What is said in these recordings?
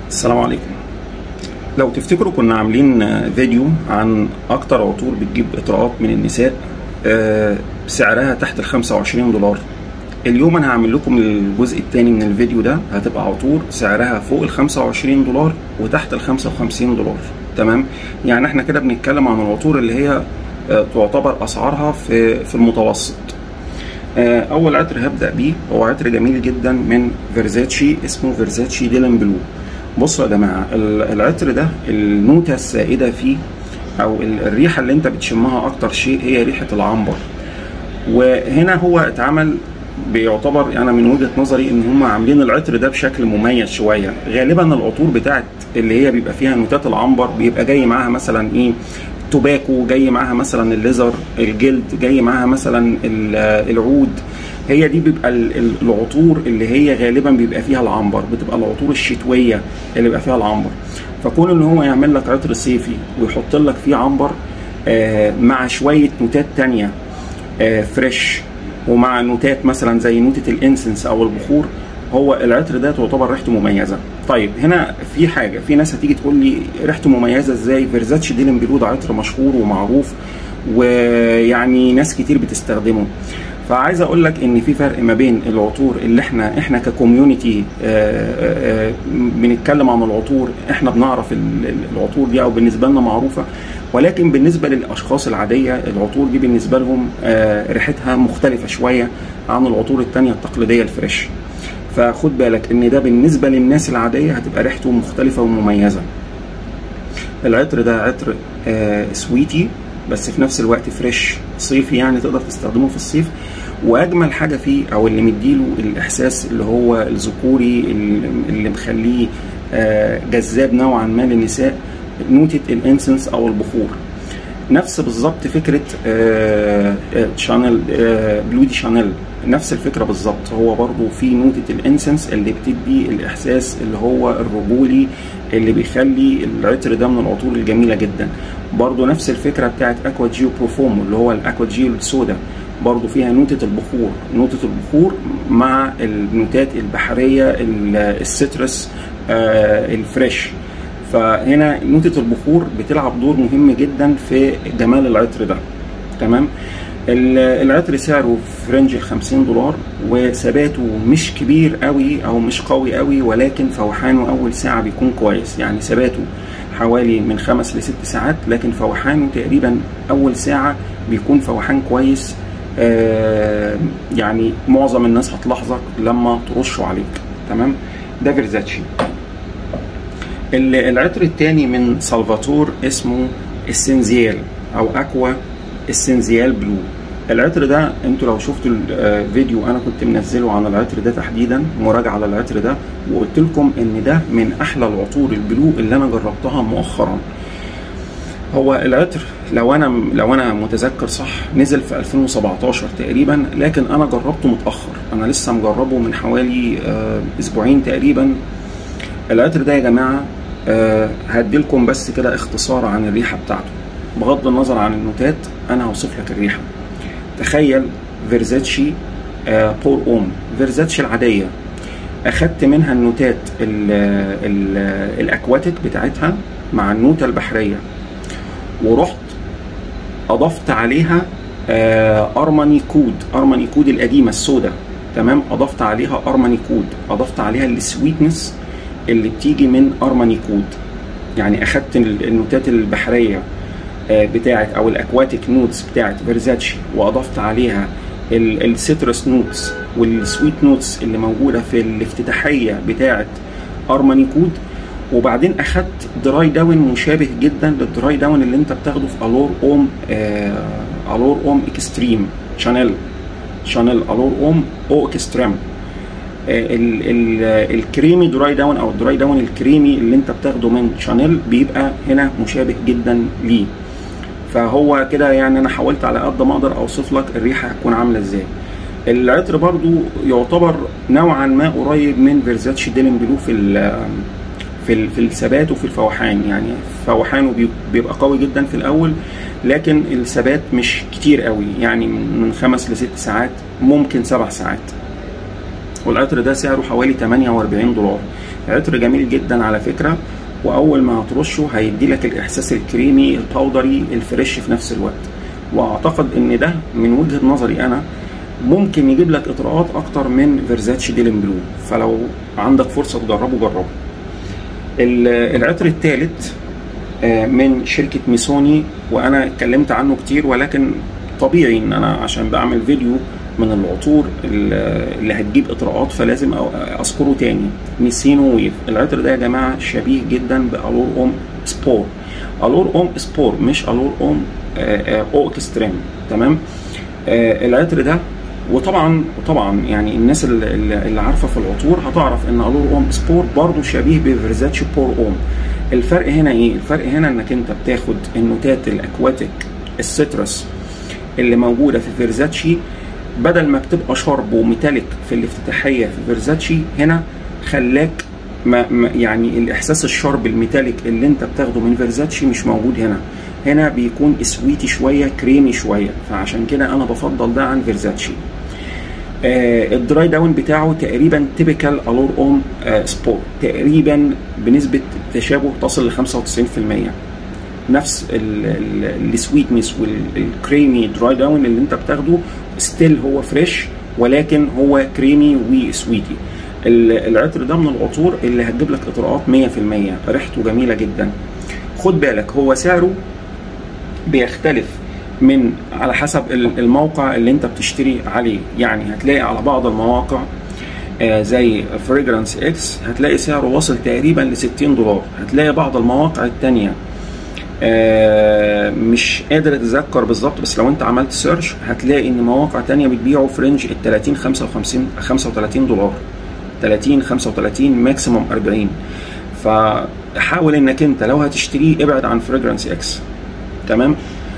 السلام عليكم. لو تفتكروا كنا عاملين فيديو عن اكتر عطور بتجيب اطراءات من النساء سعرها تحت $25. اليوم انا هعمل لكم الجزء الثاني من الفيديو ده، هتبقى عطور سعرها فوق $25 وتحت $55. تمام، يعني احنا كده بنتكلم عن العطور اللي هي تعتبر اسعارها في المتوسط. اول عطر هبدأ بيه هو عطر جميل جدا من فيرزاتشي، اسمه فيرزاتشي ديلن بلو. بصوا يا جماعه، العطر ده النوتة السائده فيه او الريحه اللي انت بتشمها اكتر شيء هي ريحه العنبر. وهنا هو اتعمل بيعتبر، يعني من وجهه نظري ان هم عاملين العطر ده بشكل مميز شويه. غالبا العطور بتاعت اللي هي بيبقى فيها نوتات العنبر بيبقى جاي معاها مثلا ايه، توباكو، جاي معاها مثلا الليزر، الجلد، جاي معاها مثلا العود. هي دي بيبقى العطور اللي هي غالبا بيبقى فيها العنبر، بتبقى العطور الشتويه اللي بيبقى فيها العنبر. فكون ان هو يعمل لك عطر صيفي ويحط لك فيه عنبر مع شويه نوتات تانية فريش، ومع نوتات مثلا زي نوتة الانسنس او البخور، هو العطر ده تعتبر ريحته مميزه. طيب هنا في حاجه، في ناس هتيجي تقول لي ريحته مميزه ازاي؟ فيرزاتشي ديلن بلو ده عطر مشهور ومعروف، ويعني ناس كتير بتستخدمه. فعايز اقول لك ان في فرق ما بين العطور اللي احنا ككوميونتي بنتكلم عن العطور، احنا بنعرف العطور دي او بالنسبه لنا معروفه، ولكن بالنسبه للاشخاص العاديه العطور دي بالنسبه لهم ريحتها مختلفه شويه عن العطور الثانيه التقليديه الفريش. فخد بالك ان ده بالنسبه للناس العاديه هتبقى ريحته مختلفه ومميزه. العطر ده عطر سويتي بس في نفس الوقت فريش، صيفي، يعني تقدر تستخدمه في الصيف. واجمل حاجه فيه او اللي مديله الاحساس اللي هو الذكوري اللي مخليه جذاب نوعا ما للنساء، نوتة الانسنس او البخور. نفس بالظبط فكره شانيل، بلو دي شانيل، نفس الفكره بالظبط. هو برضو في نوتة الانسنس اللي بتدي الاحساس اللي هو الرجولي اللي بيخلي العطر ده من العطور الجميله جدا. برضو نفس الفكره بتاعت اكوا جيو بروفومو اللي هو الاكوا جيو السودا، برضو فيها نوتة البخور، نوتة البخور مع النوتات البحريه السيترس الفريش. فهنا نوتة البخور بتلعب دور مهم جدا في جمال العطر ده. تمام، العطر سعره في رينج $50 وثباته مش كبير قوي او مش قوي قوي، ولكن فوحانه اول ساعه بيكون كويس. يعني ثباته حوالي من 5 ل6 ساعات، لكن فوحانه تقريبا اول ساعه بيكون فوحان كويس. يعني معظم الناس هتلاحظك لما ترشه عليك. تمام، ده فيرزاتشي. العطر الثاني من سالفاتور اسمه اسينزيال او اكوا اسينزيال بلو. العطر ده انتوا لو شفتوا الفيديو انا كنت منزله عن العطر ده تحديدا، مراجعه على العطر ده، وقلت لكم ان ده من احلى العطور البلو اللي انا جربتها مؤخرا. هو العطر لو انا متذكر صح نزل في 2017 تقريبا، لكن انا جربته متاخر، انا لسه مجربه من حوالي اسبوعين تقريبا. العطر ده يا جماعه هديلكم بس كده اختصار عن الريحه بتاعته، بغض النظر عن النوتات انا هوصف لك الريحه. تخيل فيرزاتشي بور اوم، فيرزاتشي العاديه، اخدت منها النوتات الاكواتيك بتاعتها مع النوتة البحريه، ورحت اضفت عليها ارماني كود القديمه السوداء. تمام، اضفت عليها ارماني كود، اضفت عليها السويتنس اللي بتيجي من ارماني كود. يعني اخدت النوتات البحريه بتاعت او الاكواتيك نوتس بتاعت فيرزاتشي، واضفت عليها السيترس نوتس والسويت نوتس اللي موجوده في الافتتاحيه بتاعت ارماني كود، وبعدين اخدت دراي داون مشابه جدا للدراي داون اللي انت بتاخده في الور اوم اكستريم شانيل الور اوم او اكستريم. الكريمي دراي داون او الدراي داون الكريمي اللي انت بتاخده من شانيل بيبقى هنا مشابه جدا ليه. فهو كده يعني انا حاولت على قد ما اقدر اوصف لك الريحه هتكون عامله ازاي. العطر برضو يعتبر نوعا ما قريب من فيرزاتشي ديلن بلو في الثبات وفي الفوحان. يعني فوحانه بيبقى قوي جدا في الاول، لكن الثبات مش كتير قوي، يعني من 5 ل6 ساعات، ممكن 7 ساعات. والعطر ده سعره حوالي $48. عطر جميل جدا على فكره، واول ما هترشه هيدي لك الاحساس الكريمي الباودري الفريش في نفس الوقت. واعتقد ان ده من وجهه نظري انا ممكن يجيب لك اطراءات اكتر من فيرزاتشي ديلين بلو، فلو عندك فرصه تجربه جربه. العطر الثالث من شركه ميسوني، وانا اتكلمت عنه كتير، ولكن طبيعي ان انا عشان بعمل فيديو من العطور اللي هتجيب اطراءات فلازم اذكره تاني. ميسينو ويف. العطر ده يا جماعه شبيه جدا بالور اوم سبور. الور اوم سبور مش الور اوم او اكستريم، تمام. العطر ده وطبعا يعني الناس اللي عارفه في العطور هتعرف ان الور اوم سبور برضو شبيه بفيرزاتشي بور اوم. الفرق هنا ايه؟ الفرق هنا انك انت بتاخد النوتات الاكواتيك السيترس اللي موجوده في فيرزاتشي، بدل ما بتبقى شارب وميتاليك في الافتتاحيه في فيرزاتشي، هنا خلاك يعني الاحساس الشارب الميتاليك اللي انت بتاخده من فيرزاتشي مش موجود هنا. هنا بيكون سويتي شويه، كريمي شويه، فعشان كده انا بفضل ده عن فيرزاتشي. الدراي داون بتاعه تقريبا تيبيكال الور اوم سبور، تقريبا بنسبه تشابه تصل ل 95%. نفس السويتنس والكريمي دراي داون اللي انت بتاخده ستيل هو فريش، ولكن هو كريمي وسويتي. العطر ده من العطور اللي هتجيب لك اطراءات 100%، ريحته جميله جدا. خد بالك هو سعره بيختلف من على حسب الموقع اللي انت بتشتري عليه. يعني هتلاقي على بعض المواقع زي فريجرانس اكس هتلاقي سعره واصل تقريبا ل $60. هتلاقي بعض المواقع التانية مش قادر اتذكر بالظبط، بس لو انت عملت سيرش هتلاقي ان مواقع تانية بتبيعه في رينج ال 30 $35 30 35 ماكسيموم 40. فحاول انك انت لو هتشتريه ابعد عن فريجرانس اكس، تمام.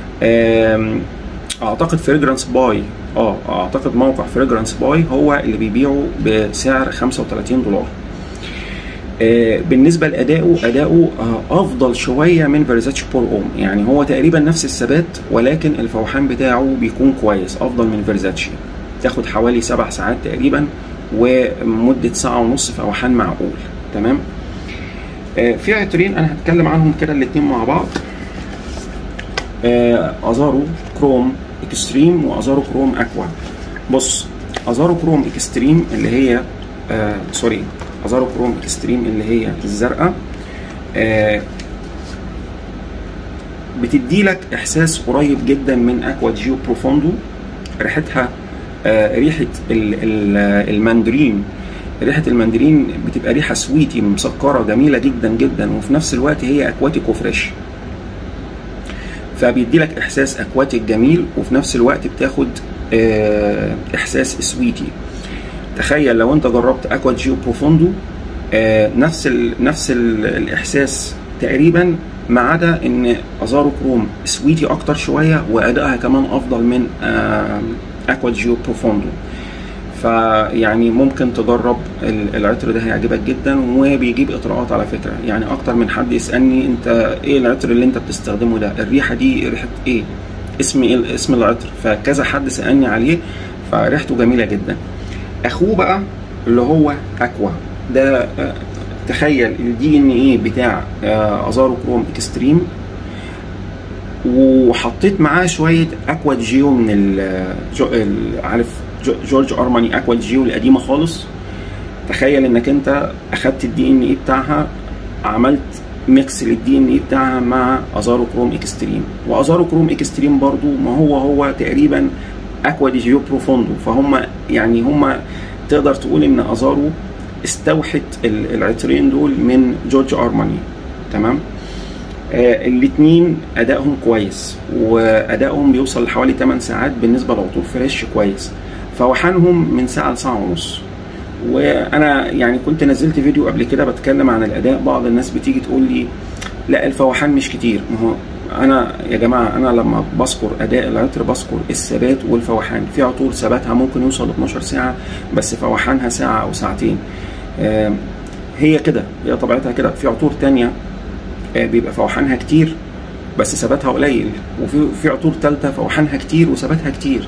اعتقد فريجرانس باي اعتقد موقع فريجرانس باي هو اللي بيبيعه بسعر $35. بالنسبه لادائه افضل شويه من فيرزاتشي بور اوم. يعني هو تقريبا نفس الثبات، ولكن الفوحان بتاعه بيكون كويس افضل من فيرزاتشي. تاخد حوالي 7 ساعات تقريبا، ومده 1.5 ساعة فوحان معقول، تمام. في عطرين انا هتكلم عنهم كده الاثنين مع بعض. ازارو كروم اكستريم وازارو كروم اكوا. بص، ازارو كروم اكستريم اللي هي ازارو كروم اكستريم اللي هي الزرقاء بتدي لك احساس قريب جدا من اكوا جيو بروفوندو. ريحتها ريحه الماندرين. ريحه الماندرين بتبقى ريحه سويتي مسكره جميله جدا جدا، وفي نفس الوقت هي اكواتيك وفريش، فبيدي لك احساس اكواتيك جميل، وفي نفس الوقت بتاخد احساس سويتي. تخيل لو انت جربت اكوا جيو بروفوندو نفس الاحساس تقريبا، ما عدا ان ازارو كروم سويتي اكتر شويه، وادائها كمان افضل من اكوا جيو بروفوندو. فيعني ممكن تجرب العطر ده، هيعجبك جدا، وبيجيب اطراءات على فكره. يعني اكتر من حد يسالني انت ايه العطر اللي انت بتستخدمه ده، الريحه دي ريحه ايه، اسم ايه اسم العطر، فكذا حد سالني عليه، فريحته جميله جدا. اخوه بقى اللي هو اكوا ده، تخيل الدي ان ايه بتاع ازارو كروم اكستريم، وحطيت معاه شويه اكوا جيو من عارف جورج ارماني اكوا جيو القديمه خالص. تخيل انك انت اخدت الدي ان ايه بتاعها، عملت ميكس للدي ان ايه بتاعها مع ازارو كروم اكستريم. وازارو كروم اكستريم برضو ما هو تقريبا اكوا دي جيو بروفوندو، فهم يعني هم تقدر تقول ان ازارو استوحت العطرين دول من جورج ارماني، تمام. الاثنين ادائهم كويس، وادائهم بيوصل لحوالي 8 ساعات بالنسبه لعطور فريش كويس. فوحانهم من ساعه لساعه ونص. وانا يعني كنت نزلت فيديو قبل كده بتكلم عن الاداء. بعض الناس بتيجي تقول لي لا الفوحان مش كتير. ما هو انا يا جماعه انا لما بذكر اداء العطر بذكر الثبات والفوحان. في عطور ثباتها ممكن يوصل ل 12 ساعه بس فوحانها ساعه او ساعتين. هي كده، هي طبيعتها كده. في عطور تانية بيبقى فوحانها كتير بس ثباتها قليل، وفي عطور ثالثه فوحانها كتير وثباتها كتير.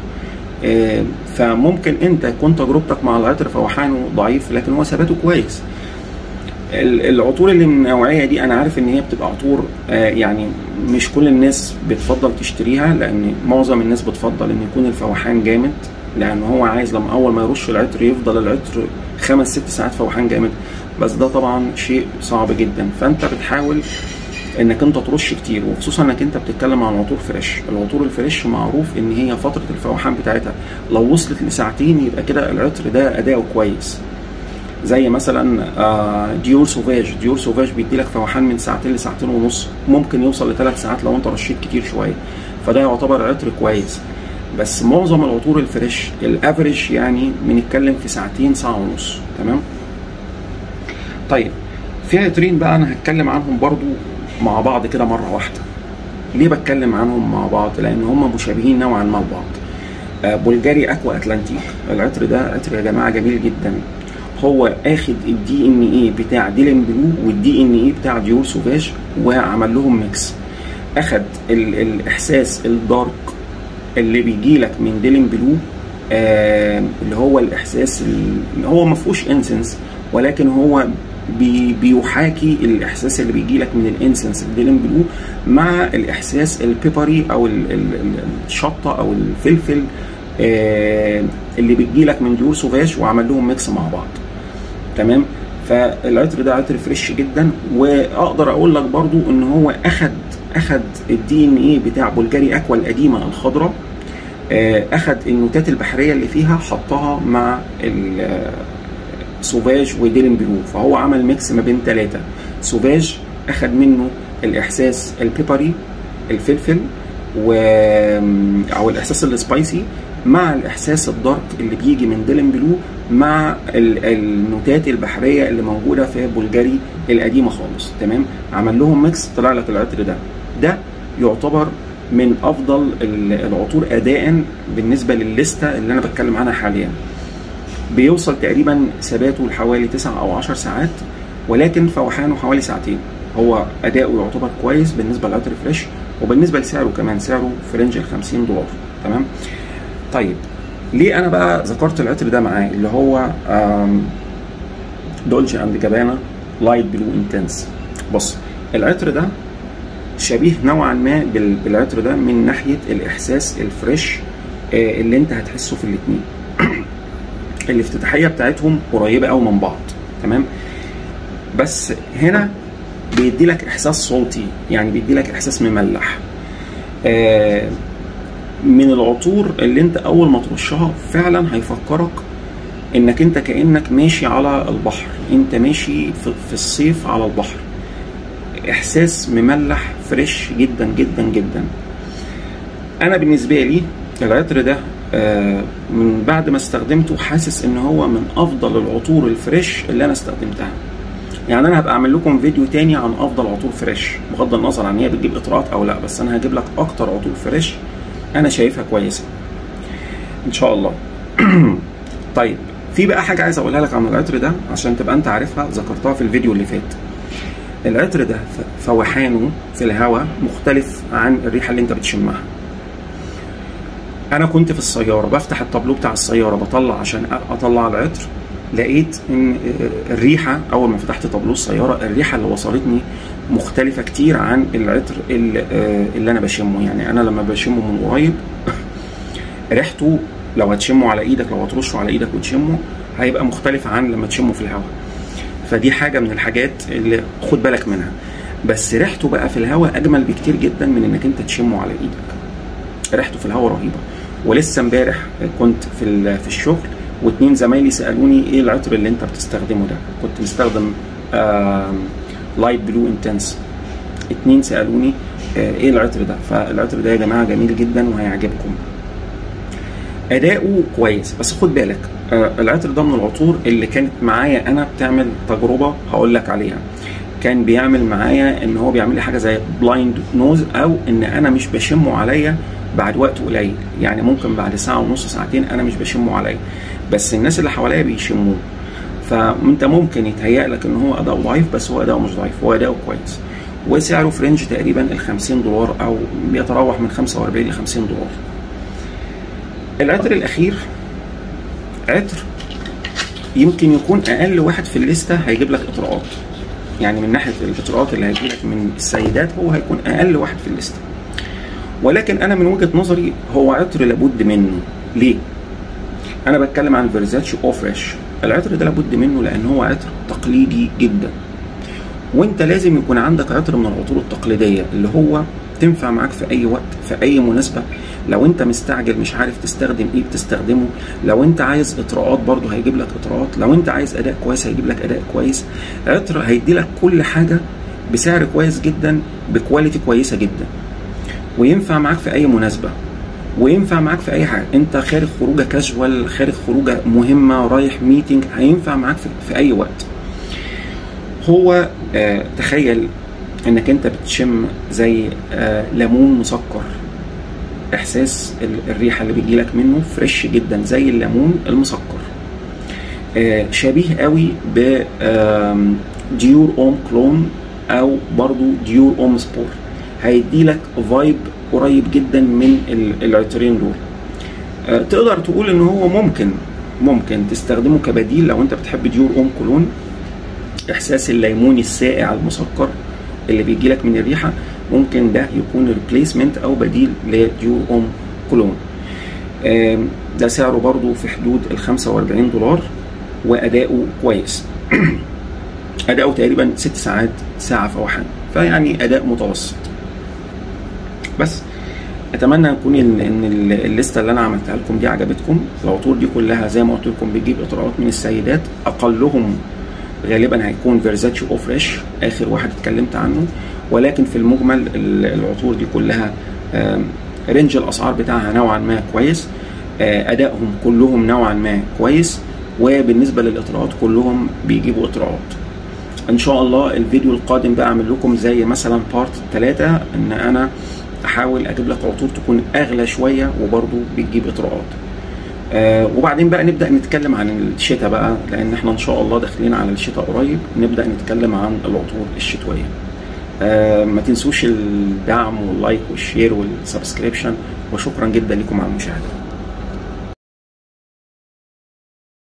فممكن انت تكون تجربتك مع العطر فوحانه ضعيف لكن هو ثباته كويس. العطور اللي من النوعيه دي انا عارف ان هي بتبقى عطور يعني مش كل الناس بتفضل تشتريها، لان معظم الناس بتفضل ان يكون الفوحان جامد، لان هو عايز لما اول ما يرش العطر يفضل العطر 5-6 ساعات فوحان جامد، بس ده طبعا شيء صعب جدا. فانت بتحاول انك انت ترش كتير، وخصوصا انك انت بتتكلم عن عطور فريش. العطور الفريش معروف ان هي فتره الفوحان بتاعتها لو وصلت لساعتين يبقى كده العطر ده اداؤه كويس. زي مثلا ديور سوفاج. ديور سوفاج بيدي لك فوحان من ساعتين لساعتين ونص، ممكن يوصل ل3 ساعات لو انت رشيت كتير شويه، فده يعتبر عطر كويس. بس معظم العطور الفريش الافريج يعني بنتكلم في ساعتين، ساعه ونص. تمام. طيب في عطرين بقى انا هتكلم عنهم برضو مع بعض كده مره واحده. ليه بتكلم عنهم مع بعض؟ لان هم مشابهين نوعا ما لبعض. بلغاري اكوا اتلانتيك. العطر ده عطر يا جماعه جميل جدا. هو اخد الدي ان اي بتاع ديلين بلو والدي ان اي بتاع ديور سوفاج وعمل لهم ميكس. اخد الاحساس الدارك اللي بيجي لك من ديلين بلو، اللي هو الاحساس اللي هو ما فيهوش انسنس، ولكن هو بيحاكي الاحساس اللي بيجي لك من الانسنس ديلين بلو مع الاحساس البيبري او الشطه او الفلفل اللي بيجي لك من ديور سوفاج، وعمل لهم ميكس مع بعض. تمام. فالعطر ده عطر فريش جدا. واقدر اقول لك برضو ان هو اخد الدي ان اي بتاع بلغاري اكوا القديمه الخضراء، اخد النوتات البحريه اللي فيها حطها مع سوفاج وديلين بلو، فهو عمل ميكس ما بين 3. سوفاج اخد منه الاحساس البيبري الفلفل او الاحساس السبايسي مع الاحساس الدارك اللي بيجي من ديلين بلو مع النوتات البحريه اللي موجوده في بلغاري القديمه خالص. تمام. عمل لهم ميكس طلع لك العطر ده يعتبر من افضل العطور اداء بالنسبه للليسته اللي انا بتكلم عنها حاليا. بيوصل تقريبا ثباته لحوالي 9 أو 10 ساعات، ولكن فوحانه حوالي ساعتين. هو اداؤه يعتبر كويس بالنسبه للعطر فريش، وبالنسبه لسعره كمان سعره في رينج $50. تمام. طيب ليه انا بقى ذكرت العطر ده معاه، اللي هو دولتشي اند جابانا لايت بلو انتنس. بص العطر ده شبيه نوعا ما بالعطر ده من ناحيه الاحساس الفريش اللي انت هتحسه في الاثنين. الافتتاحيه بتاعتهم قريبه قوي من بعض. تمام. بس هنا بيدي لك احساس صوتي، يعني بيدي لك احساس مملح. من العطور اللي انت اول ما ترشها فعلا هيفكرك انك انت كانك ماشي على البحر، انت ماشي في الصيف على البحر. احساس مملح فريش جدا جدا جدا. انا بالنسبه لي العطر ده من بعد ما استخدمته حاسس ان هو من افضل العطور الفريش اللي انا استخدمتها. يعني انا هبقى اعمل لكم فيديو تاني عن افضل عطور فريش، بغض النظر عن هي بتجيب اطراءات او لا، بس انا هجيب لك اكتر عطور فريش انا شايفها كويسه ان شاء الله. طيب في بقى حاجه عايز اقولها لك عن العطر ده عشان تبقى انت عارفها، ذكرتها في الفيديو اللي فات. العطر ده فوحانه في الهواء مختلف عن الريحه اللي انت بتشمها. انا كنت في السياره بفتح التابلو بتاع السياره بطلع عشان اطلع العطر، لقيت ان الريحه اول ما فتحت تابلو السياره الريحه اللي وصلتني مختلفه كتير عن العطر اللي انا بشمه. يعني انا لما بشمه من قريب ريحته لو هتشمه على ايدك، لو هترشه على ايدك وتشمه هيبقى مختلف عن لما تشمه في الهواء. فدي حاجه من الحاجات اللي خد بالك منها. بس ريحته بقى في الهواء اجمل بكتير جدا من انك انت تشمه على ايدك. ريحته في الهواء رهيبه. ولسه امبارح كنت في الشغل واتنين زمايلي سالوني ايه العطر اللي انت بتستخدمه ده. كنت مستخدم لايت بلو انتنس. اتنين سالوني ايه العطر ده. فالعطر ده يا جماعه جميل جدا وهيعجبكم. اداؤه كويس، بس خد بالك العطر ده من العطور اللي كانت معايا انا بتعمل تجربه هقول لك عليها. كان بيعمل معايا ان هو بيعمل لي حاجه زي بلايند نوز، او ان انا مش بشمه عليا بعد وقت قليل، يعني ممكن بعد ساعه ونص ساعتين انا مش بشمه عليا، بس الناس اللي حواليا بيشموه. فانت ممكن يتهيأ لك ان هو اداؤه ضعيف، بس هو اداؤه مش ضعيف، هو اداؤه كويس. وسعره في رينج تقريبا $50 او بيتراوح من 45 ل $50. العطر الاخير عطر يمكن يكون اقل واحد في الليسته هيجيب لك اطراءات. يعني من ناحيه الاطراءات اللي هيجيلك من السيدات هو هيكون اقل واحد في الليسته. ولكن انا من وجهه نظري هو عطر لابد منه. ليه؟ انا بتكلم عن فيرزاتشي او فريش. العطر ده لابد منه لان هو عطر تقليدي جدا، وانت لازم يكون عندك عطر من العطور التقليديه اللي هو تنفع معاك في اي وقت في اي مناسبه. لو انت مستعجل مش عارف تستخدم ايه بتستخدمه، لو انت عايز اطراءات برضه هيجيب لك اطراءات، لو انت عايز اداء كويس هيجيب لك اداء كويس. عطر هيدي لك كل حاجه بسعر كويس جدا بكواليتي كويسه جدا، وينفع معاك في اي مناسبه، وينفع معاك في اي حاجه. انت خارج خروجه كاجوال، خارج خروجه مهمه، رايح ميتنج، هينفع معاك في اي وقت. هو تخيل انك انت بتشم زي ليمون مسكر، احساس الريحه اللي بتجيلك منه فريش جدا زي الليمون المسكر. شبيه قوي ب ديور اوم كلون او برضو ديور اوم سبور، هيديلك فايب قريب جدا من العطرين دول. تقدر تقول ان هو ممكن تستخدمه كبديل لو انت بتحب ديور اوم كلون، احساس الليموني الساقع المسكر اللي بيجي لك من الريحه، ممكن ده يكون ريبليسمنت او بديل لديور اوم كلون. ده سعره برضو في حدود ال $45 واداؤه كويس. اداؤه تقريبا 6 ساعات، ساعه فوحان، فيعني اداء متوسط. بس اتمنى يكون ان الليسته اللي انا عملتها لكم دي عجبتكم. العطور دي كلها زي ما قلت لكم بتجيب اطراءات من السيدات، اقلهم غالبا هيكون فيرزاتشي او فريش اخر واحد اتكلمت عنه، ولكن في المجمل العطور دي كلها رينج الاسعار بتاعها نوعا ما كويس، ادائهم كلهم نوعا ما كويس، وبالنسبه للاطراءات كلهم بيجيبوا اطراءات. ان شاء الله الفيديو القادم بقى اعمل لكم زي مثلا بارت 3، ان انا احاول اجيب لك عطور تكون اغلى شويه وبرضو بتجيب اطراءات. وبعدين بقى نبدا نتكلم عن الشتاء بقى، لان احنا ان شاء الله داخلين على الشتاء قريب، نبدا نتكلم عن العطور الشتويه. ما تنسوش الدعم واللايك والشير والسبسكريبشن، وشكرا جدا لكم على المشاهده.